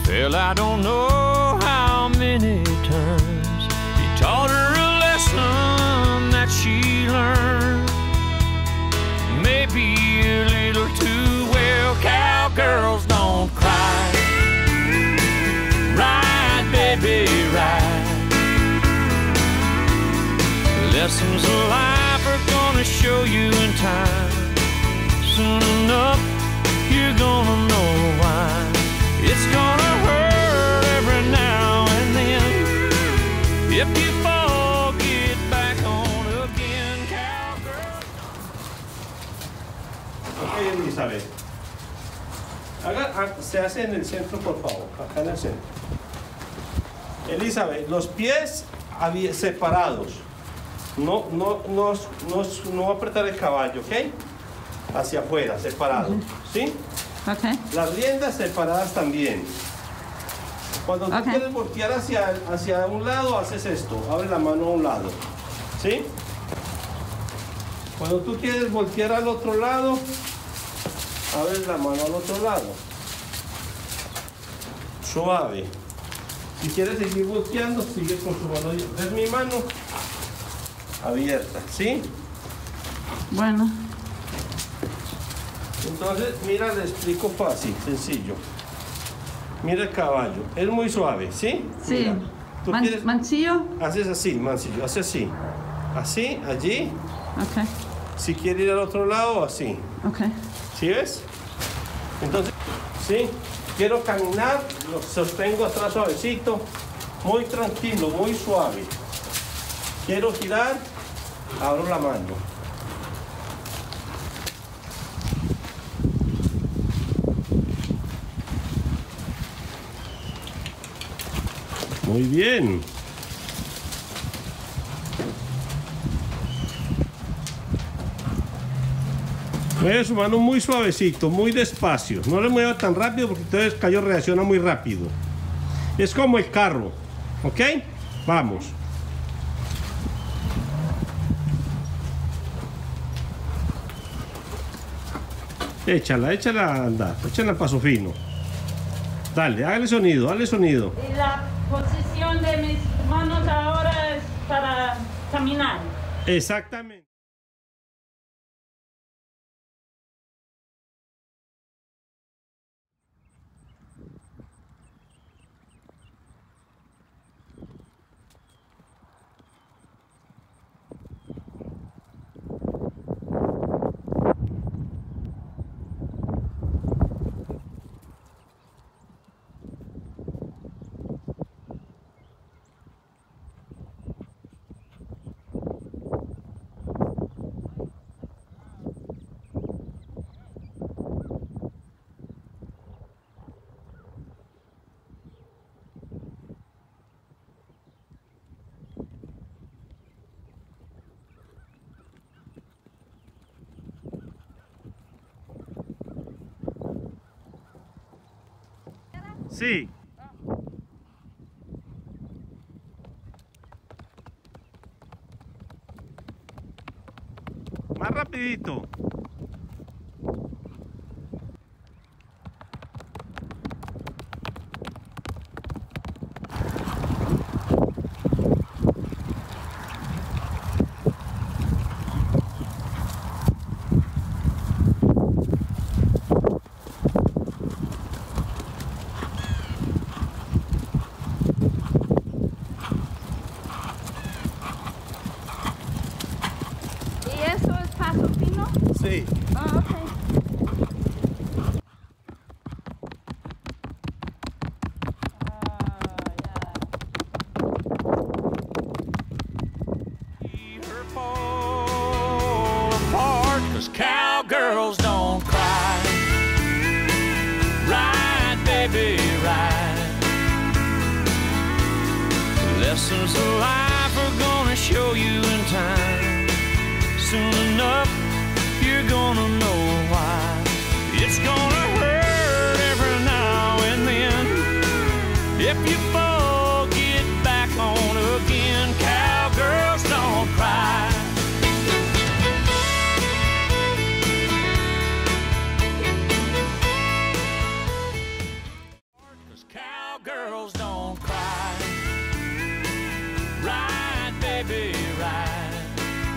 Well, I don't know how many times he taught her a lesson that she learned. Maybe a little too well. Cowgirls don't cry. Ride, baby, ride. Lessons of life are gonna show you in time. Soon enough, you're gonna know why. It's gonna hurt every now and then. If you fall, get back on again, cowgirl. Ok, Elizabeth. Se hace en el centro, por favor. Acá en el centro. Elizabeth, los pies separados. No apretar el caballo, ¿ok? Hacia afuera, separado. ¿Sí? Okay. Las riendas separadas también. Cuando tú quieres voltear hacia un lado, haces esto. Abre la mano a un lado. ¿Sí? Cuando tú quieres voltear al otro lado, abres la mano al otro lado. Suave. Si quieres seguir volteando, sigue con su mano. Es mi mano abierta, ¿sí? Bueno. Entonces, mira, le explico fácil, sencillo. Mira el caballo, es muy suave, ¿sí? Sí. Mira, ¿Mancillo? Haces así, mancillo, haces así. Así, allí. Ok. Si quiere ir al otro lado, así. Ok. ¿Sí ves? Entonces, sí, quiero caminar, lo sostengo atrás suavecito, muy tranquilo, muy suave. Quiero girar, abro la mano. Muy bien. Mueve su mano muy suavecito, muy despacio. No le mueva tan rápido porque entonces el caballo reacciona muy rápido. Es como el carro, ¿ok? Vamos. Échala a andar, échala al paso fino. Dale, hágale sonido, hágale sonido. Y la posición de mis manos ahora es para caminar. Exactamente. Sí. Más rapidito. ¿Y eso es Paso Fino? Sí. Ah, ok. Cowgirls don't cry. Ride, baby, ride. Lessons of life are gonna show you in time. Soon enough, you're gonna know why. It's gonna hurt every now and then. If you fall, get back on again. Cowgirls don't cry. Cow Cowgirls don't cry. Ride, baby, ride.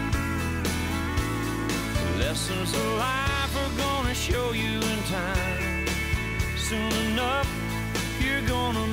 Lessons of life are gonna show you in time. Soon enough, you're gonna